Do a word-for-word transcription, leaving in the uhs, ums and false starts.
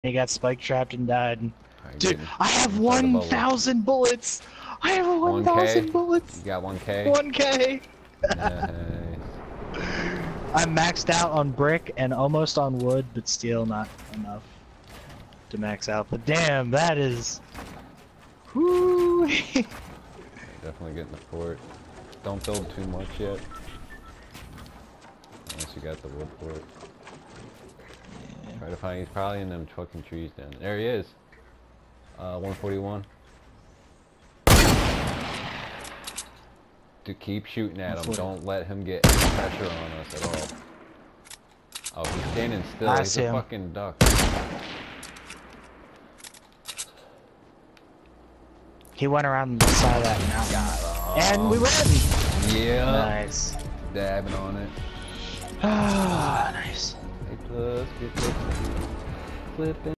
He got spike trapped and died. Right, Dude, good. I have one thousand bullets! I have one thousand bullets! You got one K? one K! Nice. I'm maxed out on brick and almost on wood, but still not enough to max out. But damn, that is... Whoo! Definitely getting the fort. Don't build too much yet. Unless you got the wood fort. Yeah. Try to find, he's probably in them fucking trees down there. There he is. Uh, one forty-one. To keep shooting at him. Don't let him get any pressure on us at all. Oh, he's standing still. I He's see a him. fucking duck. He went around the side of that mountain. God, and we win! Yeah. Nice. Dabbing on it. Ah, nice. A plus, get this. Flipping.